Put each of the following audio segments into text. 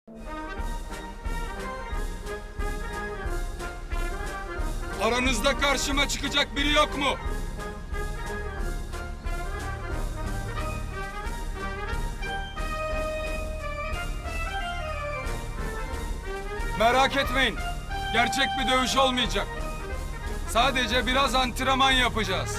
Aranızda karşıma çıkacak biri yok mu? Merak etmeyin. Gerçek bir dövüş olmayacak. Sadece biraz antrenman yapacağız.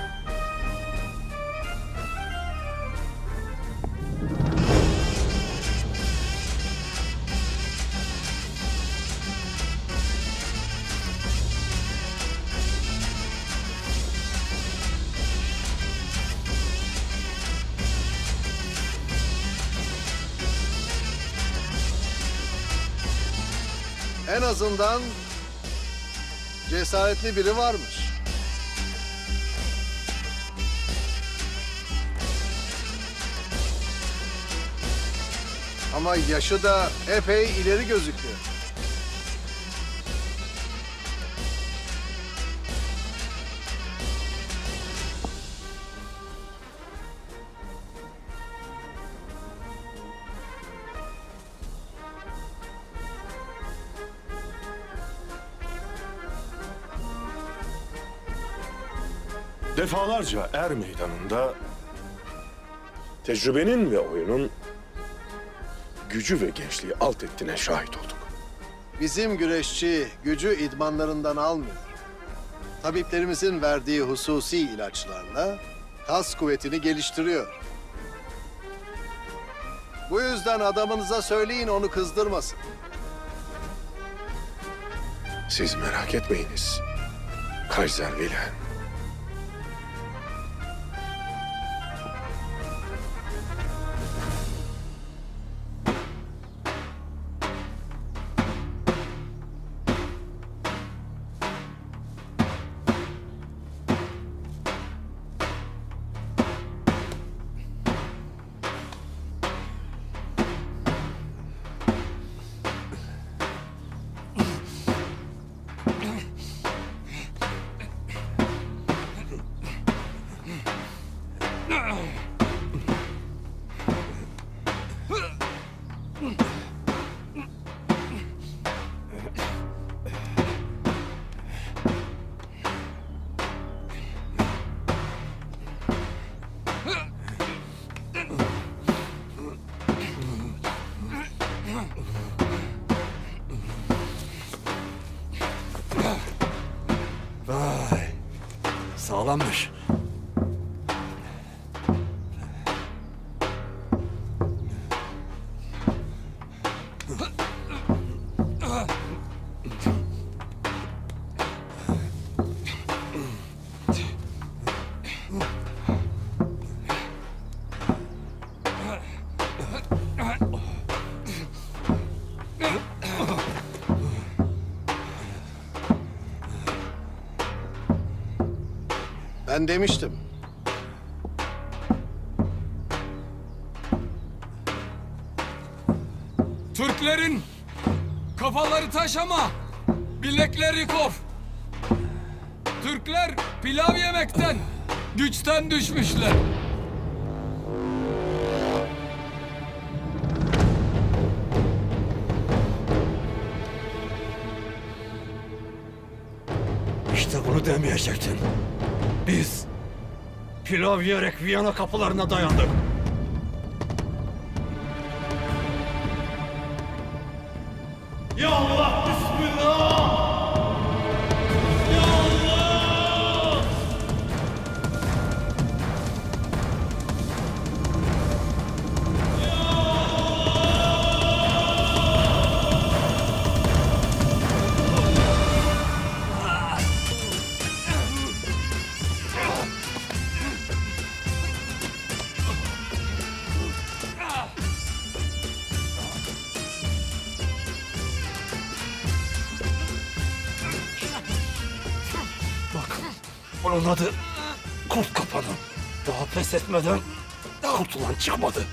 En azından cesaretli biri varmış. Ama yaşı da epey ileri gözüküyor. Defalarca er meydanında tecrübenin ve oyunun gücü ve gençliği alt ettiğine şahit olduk. Bizim güreşçi gücü idmanlarından almıyor. Tabiplerimizin verdiği hususi ilaçlarla kas kuvvetini geliştiriyor. Bu yüzden adamınıza söyleyin, onu kızdırmasın. Siz merak etmeyiniz Kaiser Wilhelm. Vay, sağlammış. Ben demiştim. Türklerin kafaları taş ama bilekleri kof. Türkler pilav yemekten, güçten düşmüşler. İşte bunu demeyecektin. Biz pilav yiyerek Viyana kapılarına dayandık. Ya Allah, Bismillah! Ya Allah! Bunun adı Kurt Kapanı. Daha pes etmeden kurtulan çıkmadı.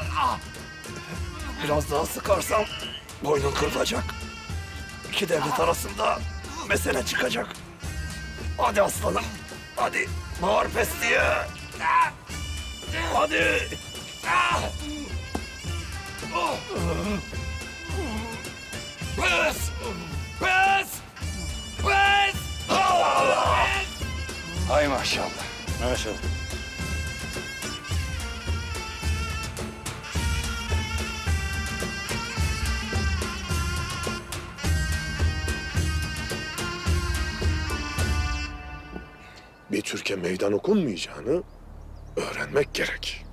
Biraz daha sıkarsam boynun kırılacak. İki devlet arasında mesele çıkacak. Hadi aslanım. Hadi bağır pes diye. Hadi. Ay maşallah. Maşallah. Bir Türk'e meydan okunmayacağını öğrenmek gerek.